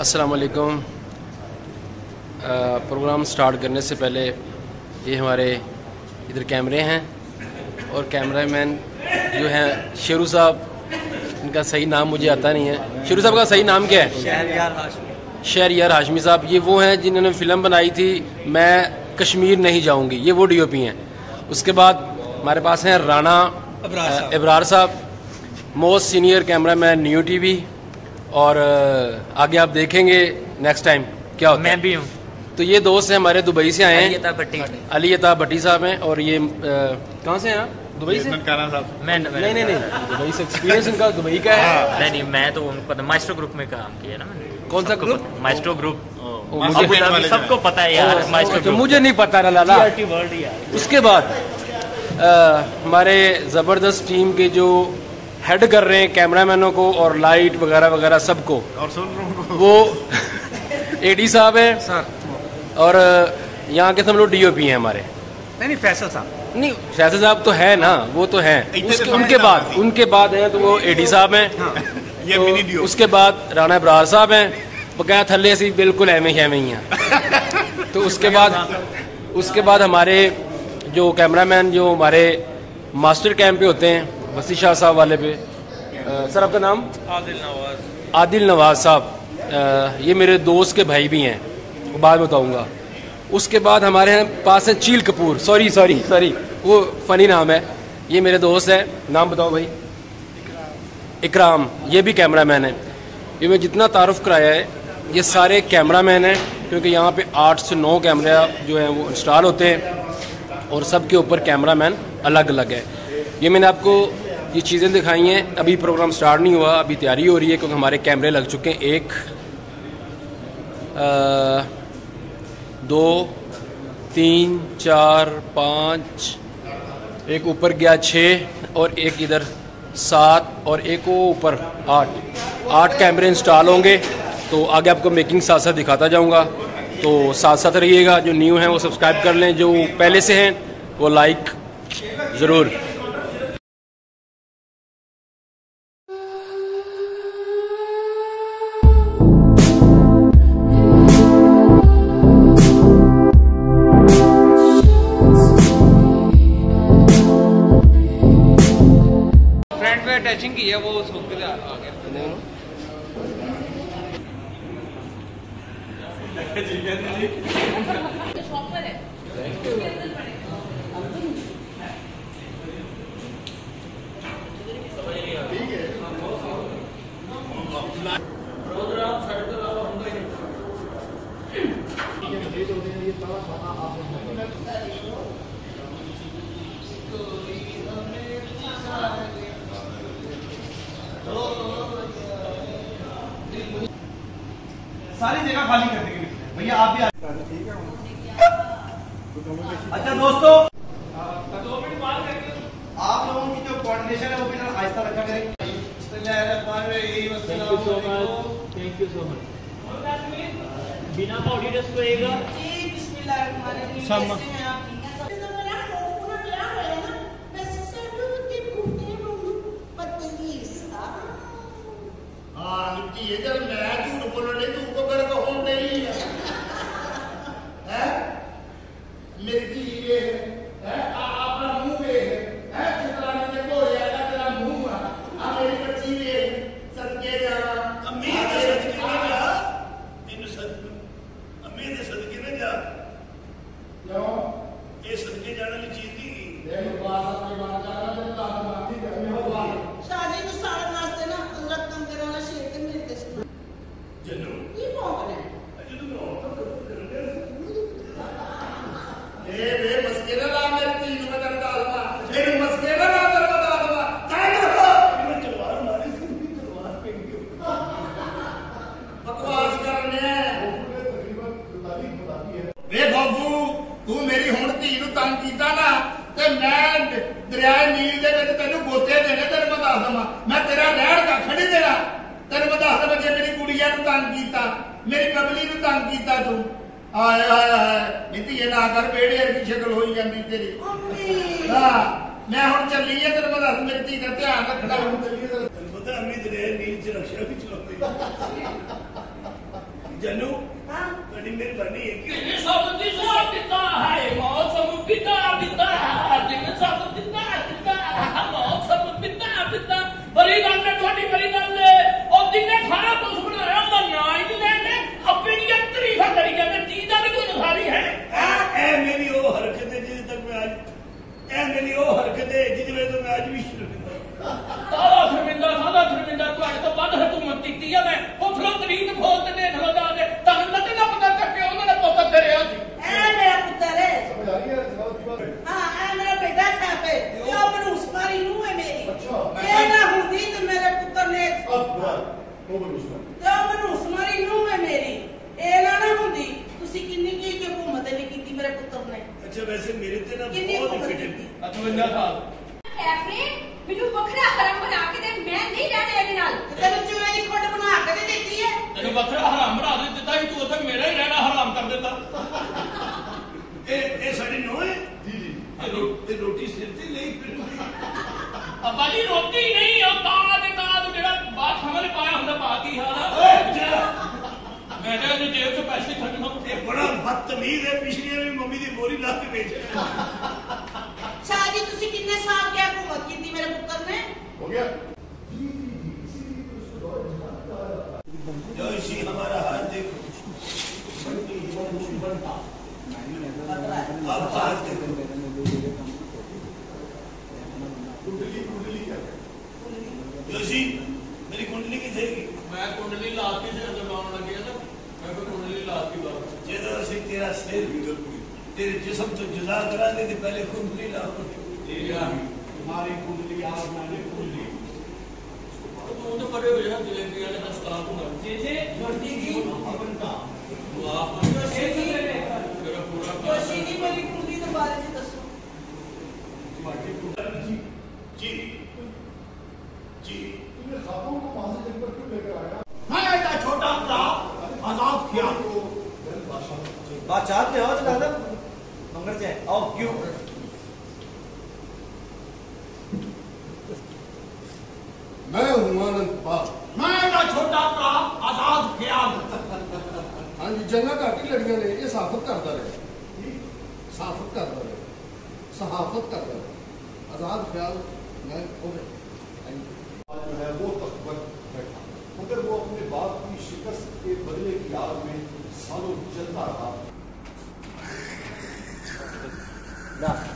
अस्सलाम वालेकुम। Programme start करने से पहले ये हमारे इधर कैमरे हैं और कैमरामैन जो हैं शेरू साहब, इनका सही नाम मुझे आता नहीं है। शेरू साहब का सही नाम क्या है? शहरयार हाशमी साहब। ये वो हैं जिन्होंने फ़िल्म बनाई थी मैं कश्मीर नहीं जाऊंगी, ये वो डीओपी हैं। उसके बाद हमारे पास हैं राना इब्रार साहब, most senior cameraman new TV. और आगे आप देखेंगे नेक्स्ट टाइम क्या होता है। मैं भी हूँ। तो ये दोस्त हैं हमारे दुबई से आए हैं, अली अता भट्टी साहब हैं। और ये कहाँ से हैं आप? दुबई से? नहीं दुबई से एक्सपीरियंस इनका दुबई का है। नहीं, मैं तो उनको माइस्ट्रो ग्रुप में काम किया ना मैंने। कौन सा ग्रुप? Maestro group. मुझे सबको पता है यार माइस्ट्रो ग्रुप। मुझे नहीं पता लाला। उसके बाद हमारे ज़बरदस्त टीम के जो हेड कर रहे हैं कैमरामैनों को और लाइट वगैरह वगैरह सबको, और वो एडी साहब है सर। और यहाँ के सब लोग डीओपी हैं हमारे। नहीं फैसल साहब नहीं, फैसल साहब तो है ना, वो तो है। उनके बाद हैं तो वो एडी साहब हैं। तो उसके बाद राना इब्रार साहब हैं, बकाया थल्ले से बिल्कुल एवं ही हैं। तो उसके बाद हमारे जो कैमरामैन जो हमारे मास्टर कैंप पे होते हैं, वसी शाह साहब वाले पे, सर आपका नाम? आदिल नवाज साहब। ये मेरे दोस्त के भाई भी हैं, वो बाद में बताऊँगा। उसके बाद हमारे पास है चील कपूर, सॉरी वो फ़नी नाम है, ये मेरे दोस्त है। नाम बताओ भाई। इकराम, ये भी कैमरामैन है। ये मैं जितना तारुफ कराया है ये सारे कैमरामैन हैं, क्योंकि यहाँ पे 8 से 9 कैमरा जो हैं वो इंस्टॉल होते हैं और सब के ऊपर कैमरामैन अलग अलग है। ये मैंने आपको ये चीज़ें दिखाई हैं। अभी प्रोग्राम स्टार्ट नहीं हुआ, अभी तैयारी हो रही है, क्योंकि हमारे कैमरे लग चुके हैं 1 2 3 4 5, एक ऊपर गया 6 और एक इधर 7 और एक वो ऊपर 8 कैमरे इंस्टॉल होंगे। तो आगे आपको मेकिंग साथ साथ दिखाता जाऊंगा, तो साथ साथ रहिएगा। जो न्यू हैं वो सब्सक्राइब कर लें, जो पहले से हैं वो लाइक ज़रूर। अटैचिंग की है वो उसको आ गया। सारी जगह खाली करने के लिए भैया आप भी ठीक है। अच्छा दोस्तों, 2 मिनट बाद करके आप लोगों की जो कोऑर्डिनेशन है वो भी आहिस्ता रखा करें। Thank you so much. बिना ऑडियंस को एक ये जब मैं झूठ बोलने तू को कर कहो नहीं है मेरी ये है अपना मुंह पे है कितना नीचे को यार तेरा मुंह आ मेरी बच्ची ये सदके जाना अम्मी के सदके ना जा इन सद अम्मी के सदके ना जा क्यों ये सदके जाने वाली चीज थी देखो बात अपनी बात जा रहा है तो आप बात ही करनी हो बात शादी में सारा नाश्ते ना हजरत कम कराना शेर के मिलते जन्नू ये कौन है अजू तुम और तो ए बे मस्केरा ला मेरे तीन में करता हूं मेरे मस्केरा ला कर बता दूंगा काय करो मैं तलवार मारी इसकी तलवार पे बकवास करने तकरीबन 45 बताती है। वे बाबू तू मेरी हुन धी नु तंग कीता ना ते मैं दरिया नील दे विच तैनू गोते देने तेरे मैं दस दवां मैं तेरा रहण कख नहीं देना तेरे मैं दस दवां जे मेरी गुड़िया नु तंग कीता मेरी बबली नु तंग कीता तू आए आए आए नीति ये ना कर पेड़े की शक्ल हो जाती तेरी। हां मैं हुन चली है तेरे मैं दस मेरी धी दा ध्यान रखना हुन चली है पता अम्मी दरिया नील च रक्षा भी चलाती जनू बड़ी मेहरबानी है कि सब दिशा पिता है मौसम पिता पिता दिन सब पिता पिता मौसम पिता पिता बड़ी गल ने थोड़ी बड़ी गल है और जिन्ने खाना कुछ बनाया ਉਹਦਾ ਨਾਂ ਹੀ ਨਹੀਂ ਲੈਣੇ ਆਪਣੀ ਤਾਰੀਫਾਂ ਕਰੀ ਜਾਂਦੇ ਚੀਜ਼ ਦਾ ਵੀ ਕੋਈ ਨਜ਼ਾਰੀ ਹੈ ਇਹ ਮੇਰੀ ਉਹ ਹਰਕਤ ਹੈ ਜਿਹਦੇ ਤੱਕ ਮੈਂ ਅੱਜ ਇਹ ਮੇਰੀ ਉਹ ਹਰਕਤ ਹੈ ਜਿਹਦੇ ਵਿੱਚ ਮੈਂ ਅੱਜ ਵੀ ਸ਼ਰਮਿੰਦਾ ਸਾਦਾ ਸ਼ਰਮਿੰਦਾ ਤੁਹਾਡੇ ਤੋਂ ਵੱਧ ਹਕੂਮਤ ਕੀਤੀ ਆ ਮੈਂ ਉਥੋਂ ਤਰੀਕ ਖੋਲ ਤੇ ਦੇਖ ਲੋ ਜਾ ਕੇ ਤੁਹਾਨੂੰ ਲੱਗੇ ਨਾ ਪਤਾ ਚੱਕਿਆ ਉਹਨਾਂ ਦਾ ਪੁੱਤ ਤੇਰੇ ਆ ਸੀ ਇਹ ਮੇਰਾ ਪੁੱਤਰ ਹੈ ਸਮਝ ਆ ਰਹੀ ਹੈ ਹਾਂ ਇਹ ਮੇਰਾ ਬੇਟਾ ਹੈ ਇਹ ਆਪਣੀ ਉਸਮਾਰੀ ਨੂੰ ਹੈ ਮੇਰੀ ਇਹ ਨਾ ਹੁੰਦੀ ਤੇ ਮੇਰੇ ਪੁੱਤਰ ਨੇ ਤੇ ਮੈਨੂੰ ਉਸਮਾਰੀ ਨੂੰ ਹੈ ਮੇਰੀ ਇਹ ਨਾ ਹੁੰਦੀ ਤੁਸੀਂ ਕਿੰਨੀ ਕੀ ਹਕੂਮਤ ਨਹੀਂ ਕੀਤੀ ਮੇਰੇ ਪੁੱਤਰ ਨੇ ਅੱਛਾ ਵੈਸੇ ਮੇਰੇ ਤੇ ਨਾ ਕਿੰਨੀ ਬਹੁਤ ਹਕੂਮਤ ਫਿਟਿੰਗ ਕੀਤੀ 58 ਸਾਲ ਕੈਫੇ ਮੈਨੂੰ ਵੱਖਰਾ ਹਰਾਮ ਬਣਾ ਕੇ ਦੇ ਮੈਂ ਨਹੀਂ ਰਹਿਣਾ ਇਹਦੇ ਨਾਲ ਤੈਨੂੰ ਚੂਹੇ ਦੀ ਖੁੱਡ ਬਣਾ ਕੇ ਦੇ ਦਿੱਤੀ ਹੈ ਤੈਨੂੰ ਵੱਖਰਾ ਹਰਾਮ ਬਣਾ ਦੇ ਦਿੱਤਾ ਸੀ ਤੂੰ ਉੱਥੇ ਮੇਰਾ ਹੀ ਰਹਿਣਾ ਹਰਾਮ ਕਰ ਦਿੱਤਾ ਇਹ ਸਾਡੀ ਨੋਹ ਹੈ ਜੀ ਤੇ ਰੋਟੀ ਸਿਰ ਤੇ ਲਈ ਫਿਰ ਅੱਬਾ ਜੀ ਰੋਟੀ ਨਹੀਂ ਉਹ ਤਾਜ ਜਿਹੜਾ ਬਾਤ ਸਮਝ ਪਾਇਆ ਹੁੰਦਾ ਬਾਕੀ ਹਾਲ ਮੈਂ ਤਾਂ ਇਹਦੀ ਜੇਬ 'ਚ ਪੈਸੇ ਖੱਟਣਾ ਇਹ ਬੜਾ ਬਦਤਮੀਜ਼ ਹੈ ਪਿਛਲੀਆਂ ਵੀ ਮੰਮੀ ਦੀ ਬੋਰੀ ਲਾ ਕੇ ਵੇਚ ਸ਼ਾਹ ਜੀ ਤੁਸੀਂ ਕਿੰਨੇ ਸਾਲ ਕੀ ਹਕੂਮਤ ਕੀਤੀ ਮੇਰੇ ਪੁੱਤਰ ਨੇ हो गया जो इसी हमारा हाथ देखो अब हाथ देखो जोशी मेरी कुंडली की थी मैं कुंडली लाती से लगाने लगे ना मैं कोई कुंडली लाती बात जेदा से तेरा सिर तेरे जिस्म तो जुदा करा दे पहले कुंडली लाओ हमारी कुंडली आप मैंने कुंडली तू तो पड़े हुए हैं जलेबी वाले अस्पताल को जैसे जोशी जी बनता आप जोशी जी मेरा पूरा जोशी जी मेरी कुंडली के बारे में दसो जी जी तुमने ख्वाबों को वहां से लेकर क्यों लेकर आया मैं ऐसा छोटा भरा आजाद किया बादशाह के हो दादा मंगल से आओ क्यों मैं हूं आनंद पाल मैं ऐसा छोटा भरा आजाद किया हाँ जी जंगा घट ही लड़ियां ने ये साफत करता रहे साफत करता रहे सहाफत करता रहे आजाद ख्याल मैं जो है वो तक बैठा मगर वो अपने बाप की शिकस्त के बदले की याद में सालों चलता रहा